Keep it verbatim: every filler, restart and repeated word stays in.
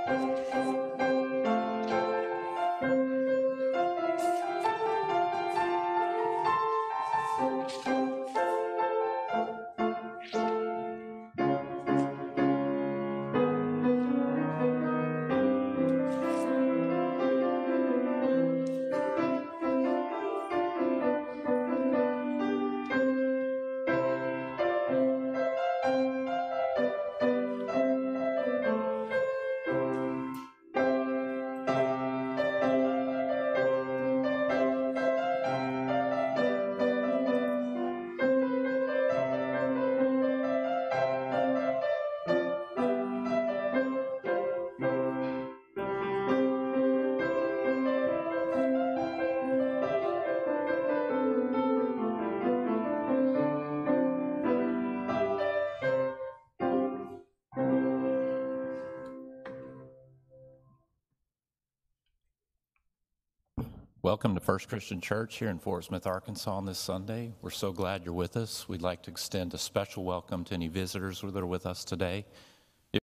Welcome to First Christian Church here in Fort Smith, Arkansas on this Sunday. We're so glad you're with us. We'd like to extend a special welcome to any visitors that are with us today.